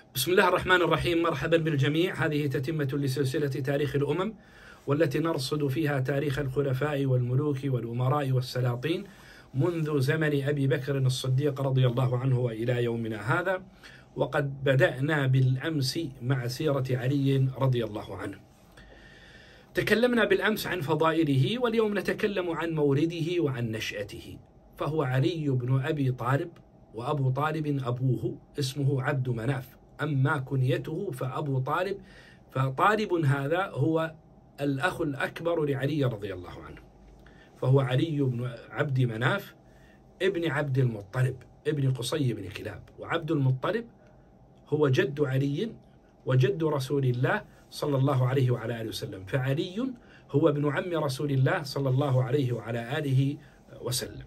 بسم الله الرحمن الرحيم. مرحبا بالجميع. هذه تتمة لسلسلة تاريخ الأمم، والتي نرصد فيها تاريخ الخلفاء والملوك والأمراء والسلاطين منذ زمن أبي بكر الصديق رضي الله عنه وإلى يومنا هذا. وقد بدأنا بالأمس مع سيرة علي رضي الله عنه. تكلمنا بالأمس عن فضائله، واليوم نتكلم عن مولده وعن نشأته. فهو علي بن أبي طالب، وأبو طالب أبوه اسمه عبد مناف، أما كنيته فأبو طالب، فطالب هذا هو الأخ الأكبر لعلي رضي الله عنه. فهو علي بن عبد مناف ابن عبد المطلب ابن قصي بن كلاب، وعبد المطلب هو جد علي وجد رسول الله صلى الله عليه وعلى آله وسلم، فعلي هو ابن عم رسول الله صلى الله عليه وعلى آله وسلم.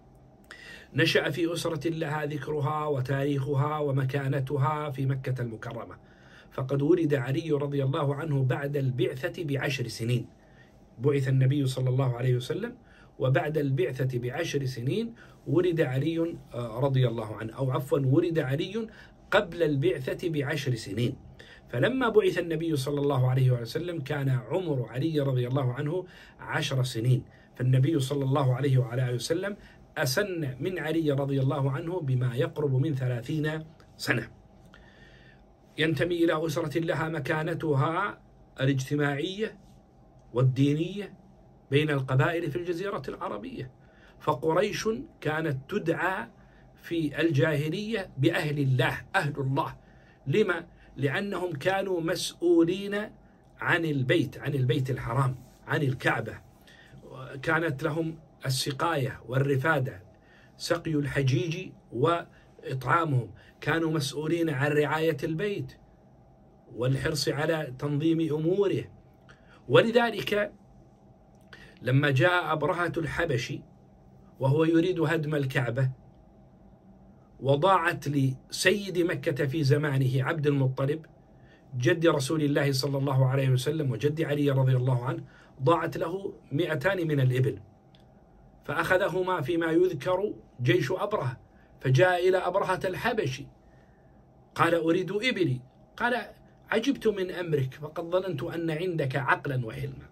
نشأ في أسرة لها ذكرها وتاريخها ومكانتها في مكة المكرمة، فقد ولد علي رضي الله عنه بعد البعثة ب10 سنين. بعث النبي صلى الله عليه وسلم، وبعد البعثة ب10 سنين ولد علي رضي الله عنه، أو عفوا ولد علي قبل البعثة ب10 سنين. فلما بعث النبي صلى الله عليه وسلم كان عمر علي رضي الله عنه 10 سنين، فالنبي صلى الله عليه وعلى آله وسلم أسن من علي رضي الله عنه بما يقرب من 30 سنة. ينتمي إلى أسرة لها مكانتها الاجتماعية والدينية بين القبائل في الجزيرة العربية، فقريش كانت تدعى في الجاهلية بأهل الله، أهل الله. لما؟ لأنهم كانوا مسؤولين عن البيت الحرام، عن الكعبة. كانت لهم السقاية والرفادة، سقي الحجيج وإطعامهم. كانوا مسؤولين عن رعاية البيت والحرص على تنظيم أموره. ولذلك لما جاء أبرهة الحبشي وهو يريد هدم الكعبة، وضاعت لسيد مكة في زمانه عبد المطلب جد رسول الله صلى الله عليه وسلم وجد علي رضي الله عنه، ضاعت له 200 من الإبل، فأخذهما فيما يذكر جيش أبرهة، فجاء إلى أبرهة الحبشي قال: أريد إبلي. قال: عجبت من أمرك، فقد ظننت أن عندك عقلا وحلما.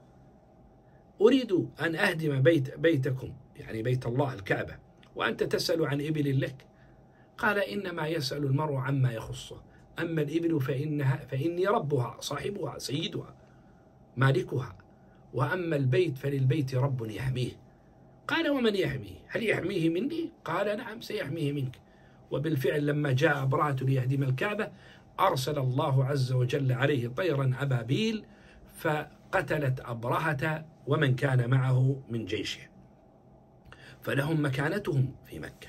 أريد أن أهدم بيتكم، يعني بيت الله الكعبة، وأنت تسأل عن إبل لك. قال: إنما يسأل المرء عما يخصه، أما الإبل فإني ربها، صاحبها، سيدها، مالكها، وأما البيت فللبيت رب يحميه. قال: ومن يحميه؟ هل يحميه مني؟ قال: نعم، سيحميه منك. وبالفعل لما جاء أبرهة ليهدم الكعبة أرسل الله عز وجل عليه طيرا أبابيل، فقتلت أبرهة ومن كان معه من جيشه. فلهم مكانتهم في مكة.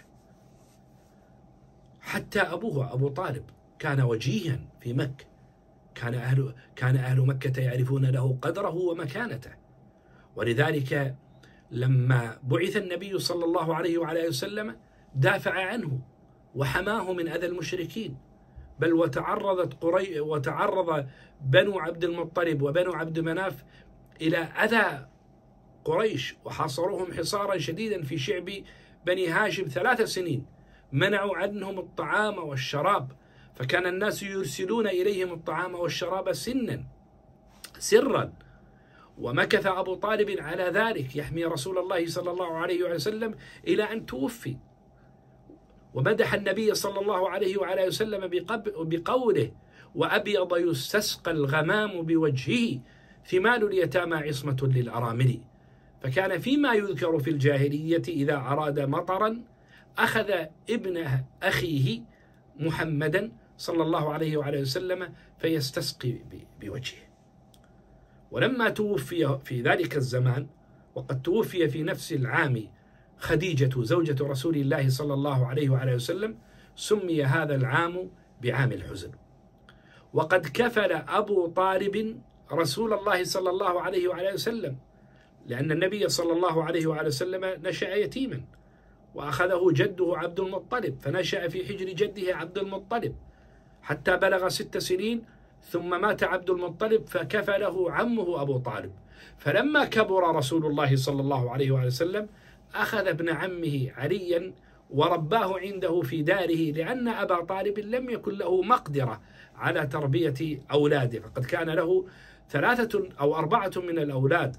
حتى أبوه أبو طالب كان وجيها في مكة، كان أهل مكة يعرفون له قدره ومكانته. ولذلك لما بعث النبي صلى الله عليه وعلى وسلم دافع عنه وحماه من أذى المشركين، بل وتعرض بنو عبد المطلب وبنو عبد مناف إلى أذى قريش، وحاصروهم حصارا شديدا في شعب بني هاشم 3 سنين، منعوا عنهم الطعام والشراب، فكان الناس يرسلون إليهم الطعام والشراب سرا. ومكث أبو طالب على ذلك يحمي رسول الله صلى الله عليه وسلم إلى أن توفي. ومدح النبي صلى الله عليه وعلى وسلم بقوله: وأبيض يستسقى الغمام بوجهه، ثمال اليتامى عصمة للأرامل. فكان فيما يذكر في الجاهلية إذا أراد مطرا أخذ ابن أخيه محمدا صلى الله عليه وعلى وسلم فيستسقي بوجهه. ولما توفي في ذلك الزمان، وقد توفي في نفس العام خديجة زوجة رسول الله صلى الله عليه وعلى وسلم، سمي هذا العام بعام الحزن. وقد كفل أبو طالب رسول الله صلى الله عليه وعلى وسلم، لأن النبي صلى الله عليه وعلى وسلم نشأ يتيما، وأخذه جده عبد المطلب، فنشأ في حجر جده عبد المطلب حتى بلغ 6 سنين، ثم مات عبد المطلب فكفله عمه أبو طالب. فلما كبر رسول الله صلى الله عليه وسلم أخذ ابن عمه عليا ورباه عنده في داره، لأن أبا طالب لم يكن له مقدرة على تربية أولاده، فقد كان له 3 أو 4 من الأولاد: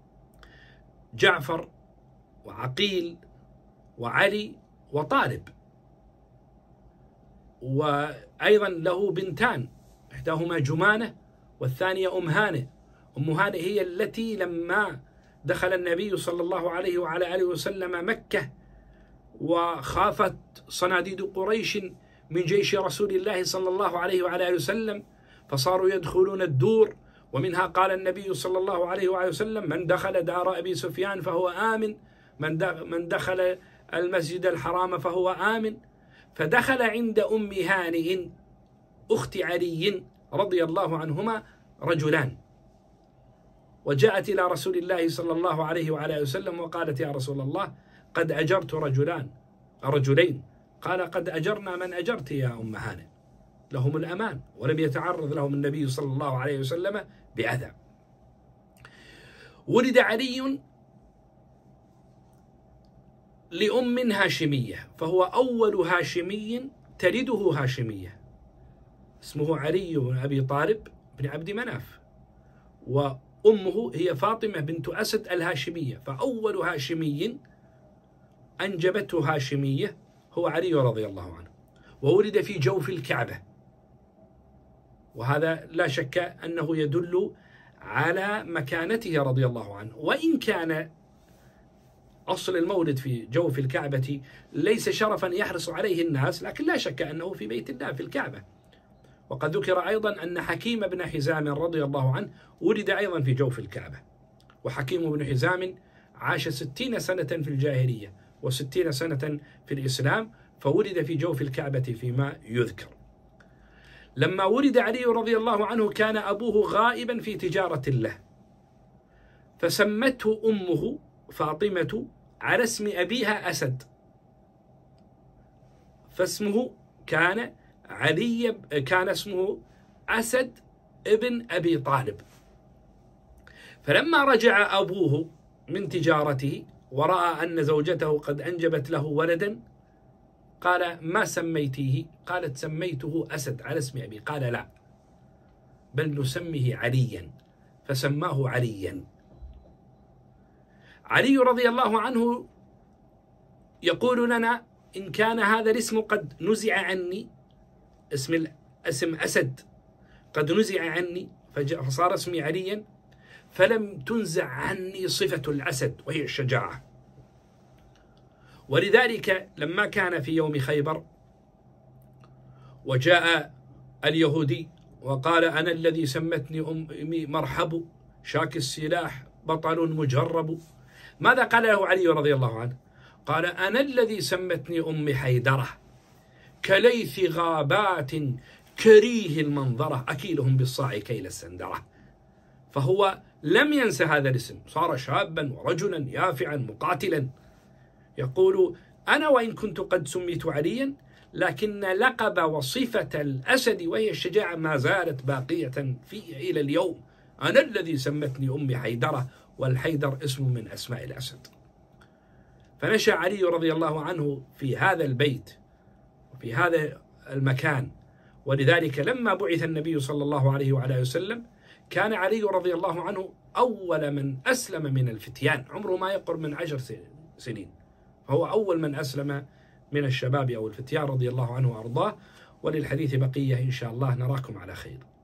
جعفر وعقيل وعلي وطالب، وأيضا له بنتان، إحداهما جمانة والثانية أم هانئ. أم هانئ هي التي لما دخل النبي صلى الله عليه وعلى آله وسلم مكة وخافت صناديد قريش من جيش رسول الله صلى الله عليه وعلى آله وسلم، فصاروا يدخلون الدور، ومنها قال النبي صلى الله عليه وعلى وسلم: من دخل دار أبي سفيان فهو آمن، من دخل المسجد الحرام فهو آمن. فدخل عند أم هانئ أخت علي رضي الله عنهما رجلان، وجاءت إلى رسول الله صلى الله عليه وعلى آله وسلم وقالت: يا رسول الله، قد أجرت رجلين. قال: قد أجرنا من أجرت يا أم هانئ، لهم الأمان، ولم يتعرض لهم النبي صلى الله عليه وسلم بأذى. ولد علي لأم هاشمية، فهو أول هاشمي تلده هاشمية، اسمه علي بن أبي طالب بن عبد مناف، وأمه هي فاطمة بنت أسد الهاشمية، فأول هاشمي أنجبته هاشمية هو علي رضي الله عنه، وولد في جوف الكعبة، وهذا لا شك أنه يدل على مكانته رضي الله عنه. وإن كان أصل المولد في جوف الكعبة ليس شرفا يحرص عليه الناس، لكن لا شك أنه في بيت الله في الكعبة. وقد ذكر أيضا أن حكيم بن حزام رضي الله عنه ولد أيضا في جوف الكعبة، وحكيم بن حزام عاش 60 سنة في الجاهلية و60 سنة في الإسلام، فولد في جوف الكعبة فيما يذكر. لما ولد علي رضي الله عنه كان أبوه غائبا في تجارة له، فسمته أمه فاطمة على اسم أبيها أسد، فاسمه كان اسمه أسد ابن أبي طالب. فلما رجع أبوه من تجارته ورأى أن زوجته قد أنجبت له ولدا قال: ما سميتيه؟ قالت: سميته أسد على اسم أبي. قال: لا، بل نسميه عليا، فسماه عليا. علي رضي الله عنه يقول لنا: إن كان هذا الاسم قد نزع عني، اسم أسد قد نزع عني فصار اسمي عليا، فلم تنزع عني صفة الأسد وهي الشجاعة. ولذلك لما كان في يوم خيبر وجاء اليهودي وقال: أنا الذي سمتني أمي مرحب، شاك السلاح، بطل مجرب، ماذا قال له علي رضي الله عنه؟ قال: أنا الذي سمتني أمي حيدرة، كليث غابات كريه المنظرة، أكيلهم بالصاع كيل السندرة. فهو لم ينسى هذا الاسم، صار شابا ورجلا يافعا مقاتلا، يقول: أنا وإن كنت قد سميت عليا، لكن لقب وصفة الأسد وهي الشجاعة ما زالت باقية في إلى اليوم. أنا الذي سمتني أمي حيدرة، والحيدر اسم من أسماء الأسد. فنشأ علي رضي الله عنه في هذا البيت وفي هذا المكان، ولذلك لما بعث النبي صلى الله عليه وعلى وسلم كان علي رضي الله عنه أول من أسلم من الفتيان، عمره ما يقرب من 10 سنين، فهو أول من أسلم من الشباب أو الفتيان رضي الله عنه وأرضاه. وللحديث بقية إن شاء الله، نراكم على خير.